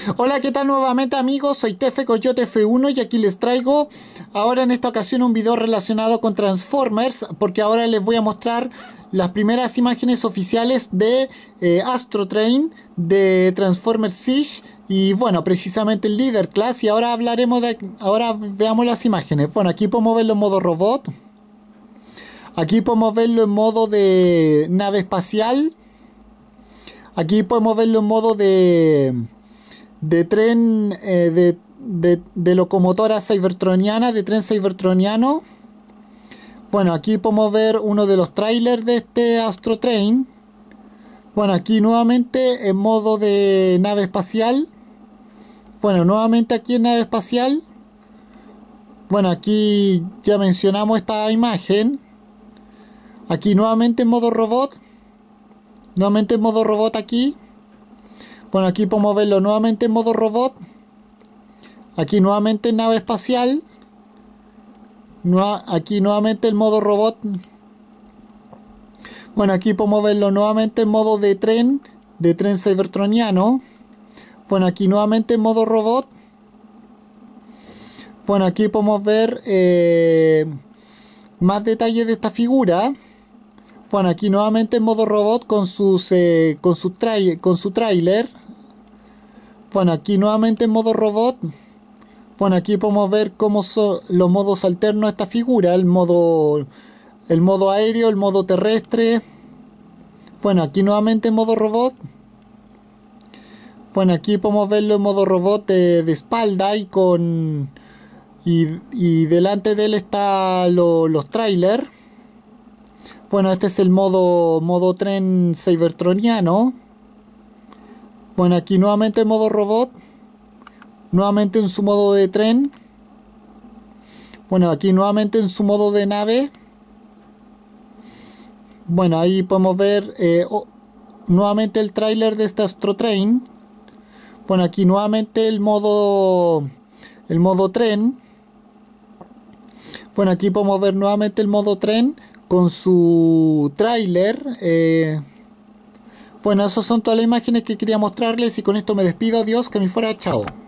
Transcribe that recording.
Hola, ¿qué tal nuevamente amigos? Soy Tefe Coyote F1 y aquí les traigo ahora en esta ocasión un video relacionado con Transformers, porque ahora les voy a mostrar las primeras imágenes oficiales de Astro Train de Transformers Siege y bueno, precisamente el Leader Class. Y ahora ahora veamos las imágenes. Bueno, aquí podemos verlo en modo robot, aquí podemos verlo en modo de nave espacial, aquí podemos verlo en modo de tren, de locomotora cybertroniana, de tren cybertroniano. Bueno, aquí podemos ver uno de los trailers de este Astro Train. Bueno, aquí nuevamente en modo de nave espacial. Bueno, nuevamente aquí en nave espacial. Bueno, aquí ya mencionamos esta imagen. Aquí nuevamente en modo robot. Nuevamente en modo robot aquí. Bueno, aquí podemos verlo nuevamente en modo robot. Aquí nuevamente en nave espacial. Aquí nuevamente el modo robot. Bueno, aquí podemos verlo nuevamente en modo de tren cybertroniano. Bueno, aquí nuevamente en modo robot. Bueno, aquí podemos ver más detalles de esta figura. Bueno, aquí nuevamente en modo robot con su tráiler. Bueno, aquí nuevamente en modo robot. Bueno, aquí podemos ver cómo son los modos alternos de esta figura. El modo aéreo, el modo terrestre. Bueno, aquí nuevamente en modo robot. Bueno, aquí podemos verlo en modo robot de espalda y y delante de él está los trailers. Bueno, este es el modo tren cybertroniano. Bueno, aquí nuevamente en modo robot. Nuevamente en su modo de tren. Bueno, aquí nuevamente en su modo de nave. Bueno, ahí podemos ver nuevamente el tráiler de este Astro Train. Bueno, aquí nuevamente el modo tren. Bueno, aquí podemos ver nuevamente el modo tren con su tráiler. Bueno, esas son todas las imágenes que quería mostrarles y con esto me despido. Adiós, que me fuera, chao.